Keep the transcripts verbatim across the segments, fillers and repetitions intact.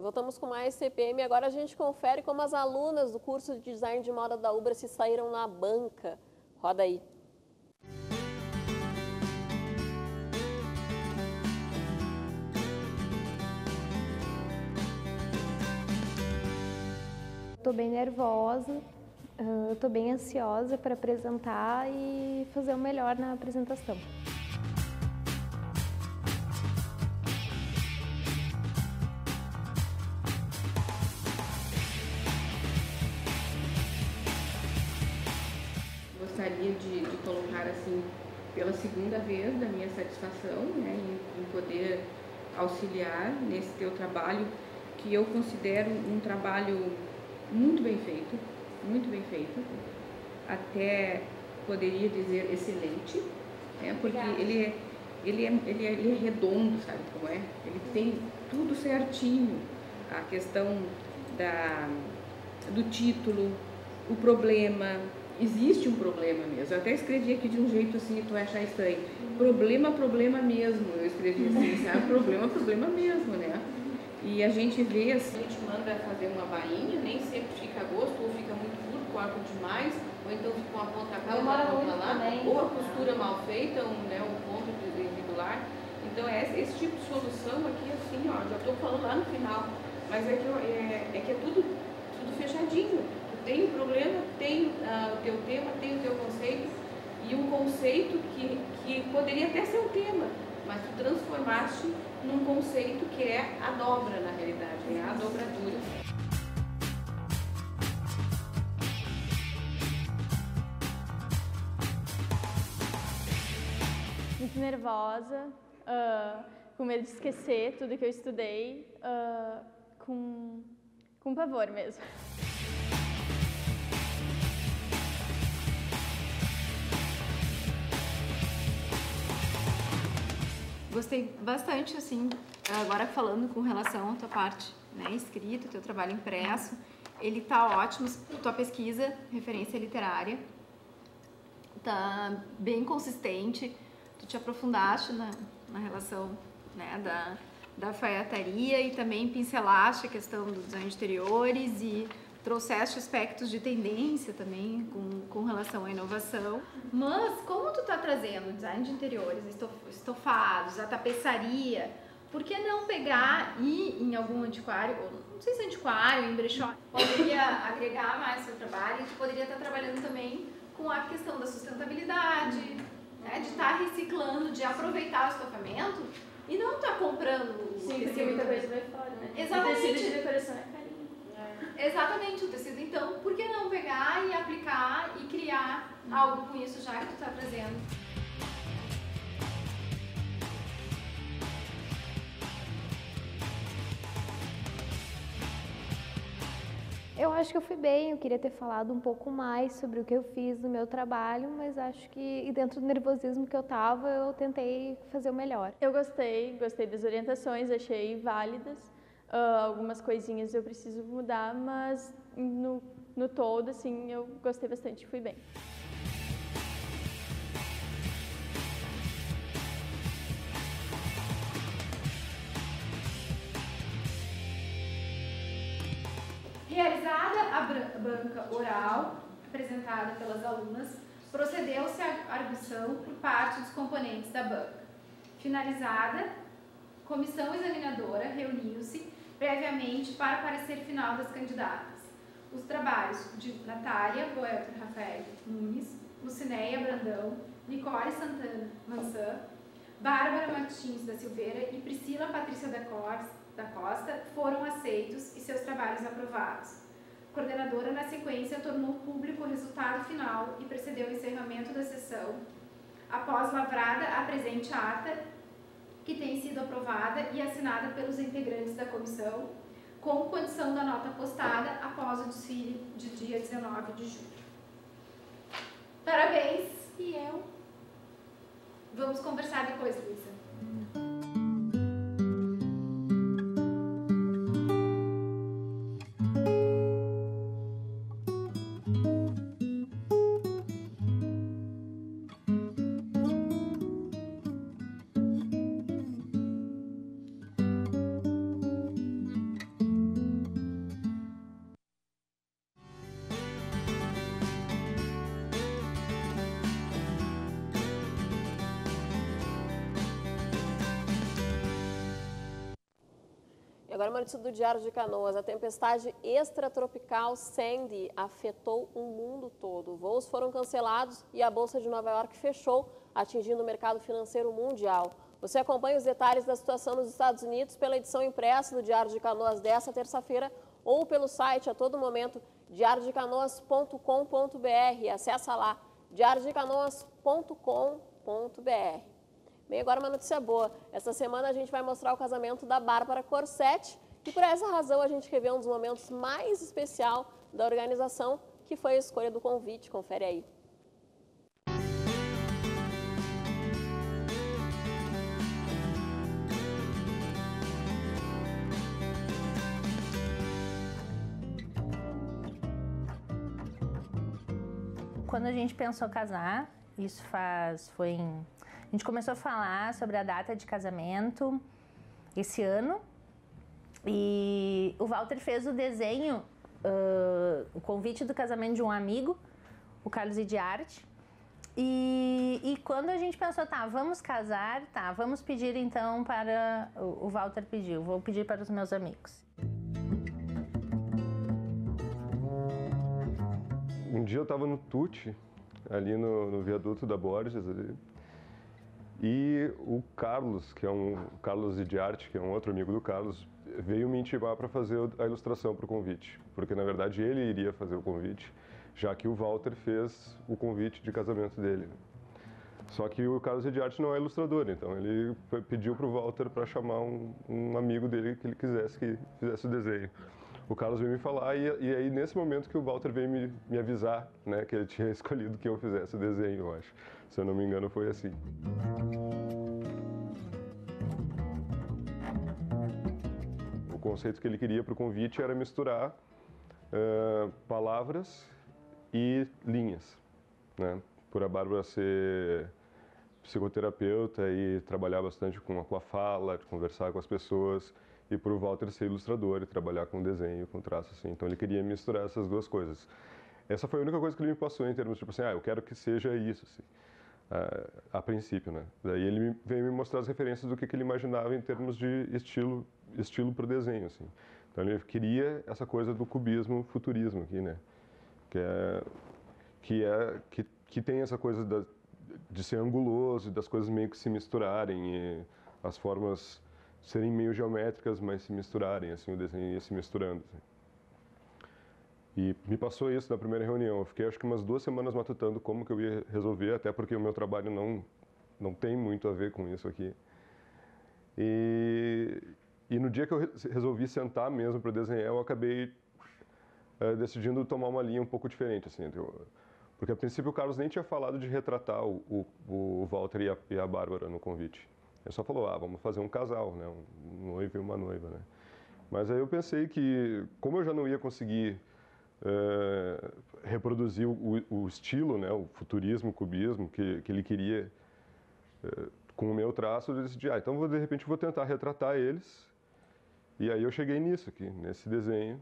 Voltamos com mais C P M. Agora a gente confere como as alunas do curso de Design de Moda da Ubra se saíram na banca. Roda aí. Estou bem nervosa, estou bem ansiosa para apresentar e fazer o melhor na apresentação. Gostaria de, de colocar assim, pela segunda vez, da minha satisfação, né, em, em poder auxiliar nesse teu trabalho, que eu considero um trabalho muito bem feito, muito bem feito, até poderia dizer excelente, né, porque ele é, ele, é, ele, é, ele é redondo, sabe como é? Ele tem tudo certinho, a questão da, do título, o problema. Existe um problema mesmo. Eu até escrevi aqui de um jeito assim, tu vai achar estranho. Problema, problema mesmo. Eu escrevi assim, sabe? Problema, problema mesmo, né? E a gente vê assim, a gente manda fazer uma bainha, nem sempre fica a gosto, ou fica muito curto, corta demais, ou então fica uma ponta aqui, uma ponta lá, também. Ou a costura mal feita, um, né, um ponto irregular. Então é esse, esse tipo de solução aqui, assim, ó, já estou falando lá no final, mas é que, é, é, que é tudo, tudo fechadinho. Tem o problema, tem uh, o teu tema, tem o teu conceito, e um conceito que, que poderia até ser o tema, mas tu transformaste num conceito que é a dobra na realidade, é a dobradura. Muito nervosa, uh, com medo de esquecer tudo que eu estudei, uh, com, com pavor mesmo. Gostei bastante, assim, agora falando com relação à tua parte, né, escrita, teu trabalho impresso, ele tá ótimo, tua pesquisa, referência literária, tá bem consistente, tu te aprofundaste na, na relação, né, da, da alfaiataria e também pincelaste a questão do design de interiores e trouxeste aspectos de tendência também com, com relação à inovação. Mas como tu tá trazendo design de interiores, estofados, a tapeçaria, por que não pegar e ir em algum antiquário, ou não sei se é antiquário, em brechó, poderia agregar mais seu trabalho e tu poderia estar trabalhando também com a questão da sustentabilidade, né, de estar reciclando, de aproveitar o estofamento e não estar comprando o Sim, tecido. porque muita coisa vai fora, né? Exatamente. O tecido de decoração é carinho. Exatamente, o tecido. Então, por que não pegar e aplicar e criar algo com isso já que tu está trazendo? Eu acho que eu fui bem, eu queria ter falado um pouco mais sobre o que eu fiz no meu trabalho, mas acho que dentro do nervosismo que eu tava, eu tentei fazer o melhor. Eu gostei, gostei das orientações, achei válidas. Uh, algumas coisinhas eu preciso mudar, mas no, no todo, assim, eu gostei bastante, fui bem. Realizada a banca oral, apresentada pelas alunas, procedeu-se à arguição por parte dos componentes da banca. Finalizada, a comissão examinadora reuniu-se previamente para o parecer final das candidatas. Os trabalhos de Natália Boelter Rafael Nunes, Lucinéia Brandão, Nicole Santana Mançã, Bárbara Martins da Silveira e Priscila Patrícia da Costa foram aceitos e seus trabalhos aprovados. A coordenadora, na sequência, tornou público o resultado final e procedeu ao encerramento da sessão. Após lavrada a presente ata, que tem sido aprovada e assinada pelos integrantes da comissão, com condição da nota postada após o desfile de dia dezenove de julho. Parabéns, e eu... Vamos conversar depois, Luísa. agora uma notícia do Diário de Canoas. A tempestade extratropical Sandy afetou o mundo todo. Voos foram cancelados e a Bolsa de Nova York fechou, atingindo o mercado financeiro mundial. Você acompanha os detalhes da situação nos Estados Unidos pela edição impressa do Diário de Canoas desta terça-feira ou pelo site a todo momento diário de canoas ponto com ponto br. Acessa lá, diário de canoas ponto com ponto br. Bem, agora uma notícia boa. Essa semana a gente vai mostrar o casamento da Bárbara Corsetti e por essa razão a gente revê um dos momentos mais especial da organização, que foi a escolha do convite. Confere aí. Quando a gente pensou casar, isso faz, foi em... A gente começou a falar sobre a data de casamento esse ano e o Walter fez o desenho, uh, o convite do casamento de um amigo, o Carlos Idiarte, e, e quando a gente pensou, tá, vamos casar, tá, vamos pedir então para... O, o Walter pediu, vou pedir para os meus amigos. Um dia eu estava no Tuti, ali no, no viaduto da Borges, ali, e o Carlos, que é um Carlos Idiarte, que é um outro amigo do Carlos, veio me intimar para fazer a ilustração para o convite, porque na verdade ele iria fazer o convite, já que o Walter fez o convite de casamento dele. Só que o Carlos Idiarte não é ilustrador, então ele pediu para o Walter para chamar um, um amigo dele que ele quisesse que fizesse o desenho. O Carlos veio me falar e, e aí nesse momento que o Walter veio me, me avisar, né, que ele tinha escolhido que eu fizesse o desenho, eu acho. Se eu não me engano, foi assim. O conceito que ele queria para o convite era misturar uh, palavras e linhas, né? Por a Bárbara ser psicoterapeuta e trabalhar bastante com a, com a fala, conversar com as pessoas, e por o Walter ser ilustrador e trabalhar com desenho, com traço, assim. Então ele queria misturar essas duas coisas. Essa foi a única coisa que ele me passou em termos de, tipo assim, ah, eu quero que seja isso, assim, a, a princípio, né? Daí ele me, veio me mostrar as referências do que, que ele imaginava em termos de estilo, estilo para o desenho, assim. Então ele queria essa coisa do cubismo, futurismo aqui, né? Que é, que é, que, que tem essa coisa da, de ser anguloso, das coisas meio que se misturarem, e as formas serem meio geométricas, mas se misturarem, assim, o desenho ia se misturando. Assim. E me passou isso na primeira reunião. Eu fiquei, acho que umas duas semanas matutando como que eu ia resolver, até porque o meu trabalho não, não tem muito a ver com isso aqui. E, e no dia que eu resolvi sentar mesmo para desenhar, eu acabei uh, decidindo tomar uma linha um pouco diferente, assim. Eu, porque a princípio o Carlos nem tinha falado de retratar o, o, o Walter e a, e a Bárbara no convite. Ele só falou, ah, vamos fazer um casal, né, um noivo e uma noiva, né. Mas aí eu pensei que, como eu já não ia conseguir uh, reproduzir o, o estilo, né, o futurismo, o cubismo que, que ele queria uh, com o meu traço, eu decidi, ah, então vou, de repente vou tentar retratar eles. E aí eu cheguei nisso aqui, nesse desenho,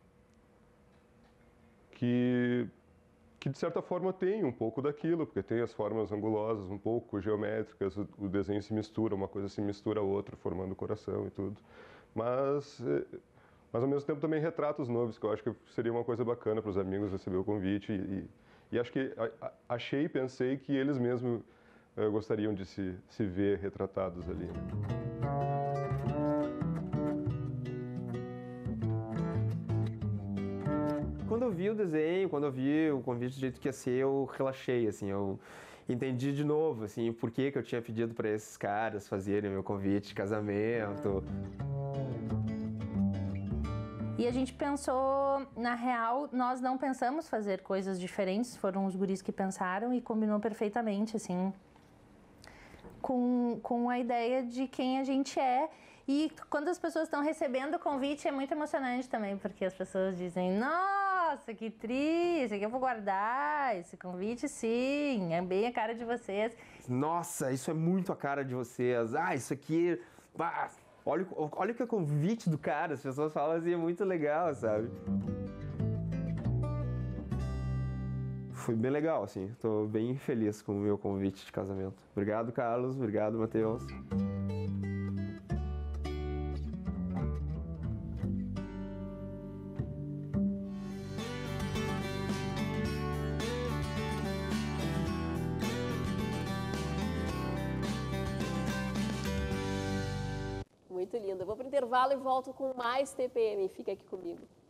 que... que de certa forma tem um pouco daquilo, porque tem as formas angulosas, um pouco geométricas, o, o desenho se mistura, uma coisa se mistura a outra, formando o coração e tudo. Mas, mas ao mesmo tempo também retrata os noivos, que eu acho que seria uma coisa bacana para os amigos receber o convite. E, e acho que a, a, achei e pensei que eles mesmos uh, gostariam de se, se ver retratados ali. Quando eu vi o desenho, quando eu vi o convite do jeito que ia ser, eu relaxei, assim, eu entendi de novo, assim, por que que eu tinha pedido para esses caras fazerem meu convite de casamento. E a gente pensou, na real, nós não pensamos fazer coisas diferentes, foram os guris que pensaram e combinou perfeitamente, assim, com, com a ideia de quem a gente é. E quando as pessoas estão recebendo o convite é muito emocionante também, porque as pessoas dizem, nossa, que triste, aqui eu vou guardar, esse convite sim, é bem a cara de vocês. Nossa, isso é muito a cara de vocês, ah, isso aqui, bah, olha, olha que é o convite do cara, as pessoas falam assim, é muito legal, sabe? Foi bem legal, assim, estou bem feliz com o meu convite de casamento. Obrigado, Carlos, obrigado, Matheus. Muito lindo. Eu vou para o intervalo e volto com mais T P M. Fica aqui comigo.